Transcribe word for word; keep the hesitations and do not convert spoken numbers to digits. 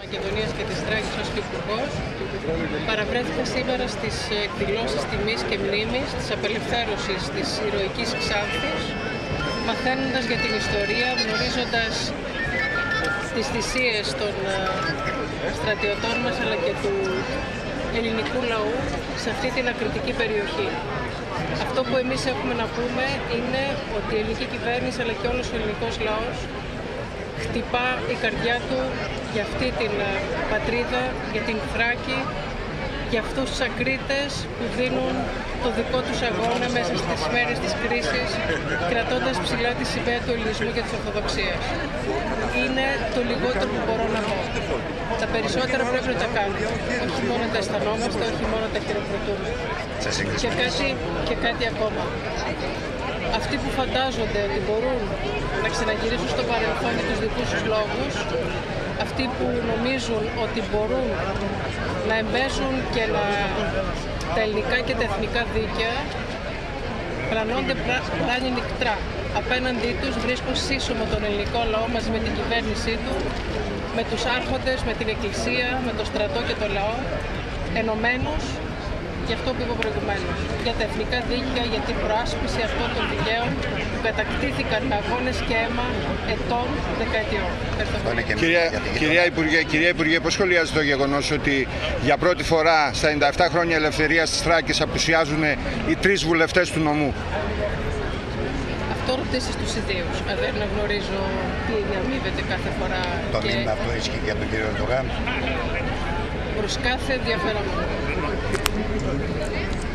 Μακεδονίας και της Θράκης ως υπουργός, παραβρέθηκα σήμερα στις εκδηλώσεις τιμής και μνήμης της απελευθέρωσης της ηρωικής Ξάνθης, μαθαίνοντας για την ιστορία, γνωρίζοντας τις θυσίες των στρατιωτών μας αλλά και του ελληνικού λαού σε αυτή την ακριτική περιοχή. Αυτό που εμείς έχουμε να πούμε είναι ότι η ελληνική κυβέρνηση αλλά και όλος ο ελληνικός λαός χτυπά η καρδιά του για αυτή την πατρίδα, για την Θράκη, για αυτούς τους ακρίτες που δίνουν το δικό τους αγώνα μέσα στις μέρες της κρίσης, κρατώντας ψηλά τη σημαία του ελληνισμού και της Ορθοδοξίας. Είναι το λιγότερο που μπορώ να πω. Τα περισσότερα πρέπει να τα κάνουμε. Όχι μόνο τα αισθανόμαστε, όχι μόνο τα χειροκροτούμε. Και κάτι, και κάτι ακόμα. Αυτοί που φαντάζονται ότι μπορούν να ξαναγυρίσουν στο παρελθόν για τους δικούς τους λόγους, αυτοί που νομίζουν ότι μπορούν να εμπέζουν και να τα ελληνικά και τα εθνικά δίκαια, πλανώνται πλάνη νυχτρά. Απέναντί τους βρίσκουν σύσσωμο τον ελληνικό λαό μαζί με την κυβέρνησή του, με τους άρχοντες, με την εκκλησία, με το στρατό και το λαό, ενωμένους για αυτό που είπα προηγουμένως, για τα εθνικά δίκαια, για την προάσπιση αυτών των δικαίων που κατακτήθηκαν με αγώνες και αίμα ετών, δεκαετιών. Κυρία, κυρία, Υπουργέ, κυρία Υπουργέ, πώς σχολιάζετε το γεγονός ότι για πρώτη φορά στα ενενήντα επτά χρόνια ελευθερίας της Θράκης απουσιάζουν οι τρεις βουλευτές του νομού? Αυτό ρωτήσεις τους ιδίους. Δεν γνωρίζω τι διαμείβεται κάθε φορά. Το και... μήνυμα αυτό ισχύει για τον κύριο Ερντογάν. Προς κάθε ενδιαφέρον.